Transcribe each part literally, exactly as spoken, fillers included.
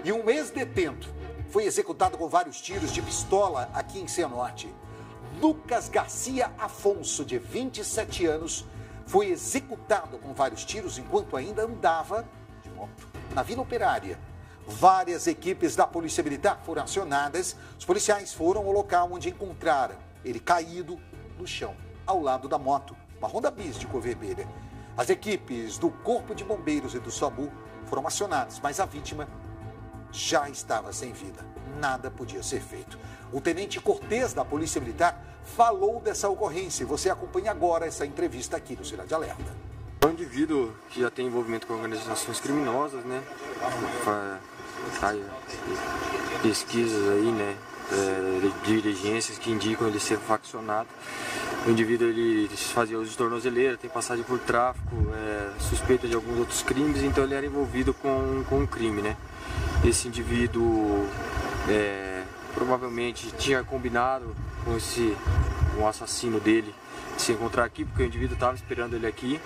E um ex-detento foi executado com vários tiros de pistola aqui em Cianorte. Lucas Garcia Afonso, de vinte e sete anos, foi executado com vários tiros enquanto ainda andava de moto na Vila Operária. Várias equipes da Polícia Militar foram acionadas. Os policiais foram ao local onde encontraram ele caído no chão, ao lado da moto, uma Honda Bis de cor vermelha. As equipes do Corpo de Bombeiros e do SAMU foram acionadas, mas a vítima já estava sem vida. Nada podia ser feito. O tenente Cortez, da Polícia Militar, falou dessa ocorrência. Você acompanha agora essa entrevista aqui no Cidade Alerta. É um indivíduo que já tem envolvimento com organizações criminosas, né? Faz pesquisas aí, né? É, diligências que indicam ele ser faccionado. O indivíduo ele fazia uso de tornozeleira, tem passagem por tráfico, é, suspeita de alguns outros crimes, então ele era envolvido com, com um crime, né? Esse indivíduo é, provavelmente tinha combinado com esse um assassino dele se encontrar aqui, porque o indivíduo estava esperando ele aqui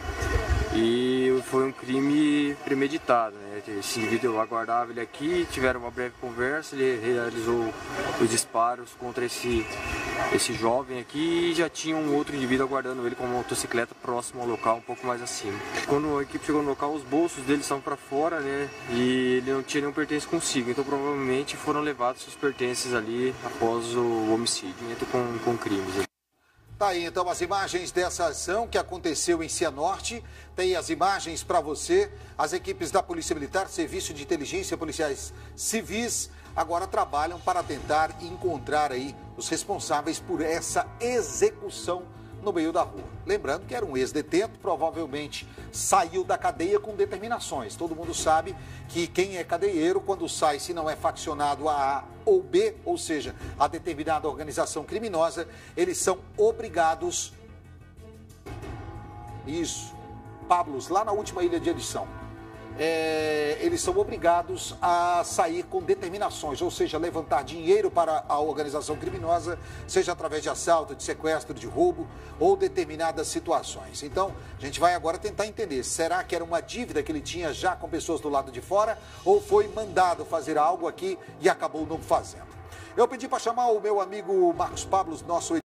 e foi um crime premeditado, né? Esse indivíduo aguardava ele aqui, tiveram uma breve conversa, ele realizou os disparos contra esse, esse jovem aqui e já tinha um outro indivíduo aguardando ele com uma motocicleta próximo ao local, um pouco mais acima. Quando a equipe chegou no local, os bolsos dele estavam para fora, né? E ele não tinha nenhum pertence consigo, então provavelmente foram levados seus pertences ali após o homicídio, junto com, com crimes. Tá aí então as imagens dessa ação que aconteceu em Cianorte. Tem as imagens para você. As equipes da Polícia Militar, Serviço de Inteligência, policiais civis, agora trabalham para tentar encontrar aí os responsáveis por essa execução no meio da rua. Lembrando que era um ex-detento, provavelmente saiu da cadeia com determinações. Todo mundo sabe que quem é cadeieiro, quando sai, se não é faccionado a A ou B, ou seja, a determinada organização criminosa, eles são obrigados... Isso, Pablos, lá na última ilha de edição. É, eles são obrigados a sair com determinações, ou seja, levantar dinheiro para a organização criminosa, seja através de assalto, de sequestro, de roubo ou determinadas situações. Então, a gente vai agora tentar entender, será que era uma dívida que ele tinha já com pessoas do lado de fora ou foi mandado fazer algo aqui e acabou não fazendo? Eu pedi para chamar o meu amigo Marcos Pablos, nosso